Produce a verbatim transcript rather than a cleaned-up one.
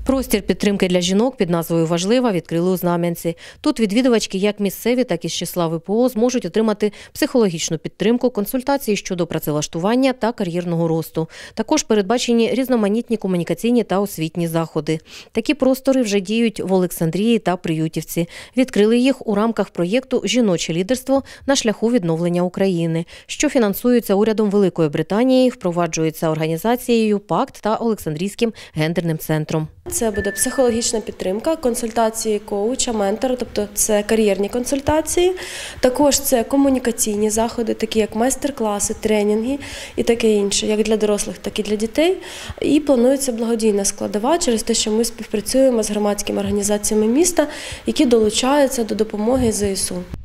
Простір підтримки для жінок під назвою «Важлива» відкрили у Знам'янці. Тут відвідувачки як місцеві, так і з числа ВПО зможуть отримати психологічну підтримку, консультації щодо працевлаштування та кар'єрного росту. Також передбачені різноманітні комунікаційні та освітні заходи. Такі простори вже діють в Олександрії та Приютівці. Відкрили їх у рамках проєкту «Жіноче лідерство на шляху відновлення України», що фінансується урядом Великої Британії, впроваджується організацією «Пакт» та Олександрійським гендерним центром. Це буде психологічна підтримка, консультації коуча, ментора, тобто це кар'єрні консультації. Також це комунікаційні заходи, такі як майстер-класи, тренінги і таке інше, як для дорослих, так і для дітей. І планується благодійна складова через те, що ми співпрацюємо з громадськими організаціями міста, які долучаються до допомоги ЗСУ.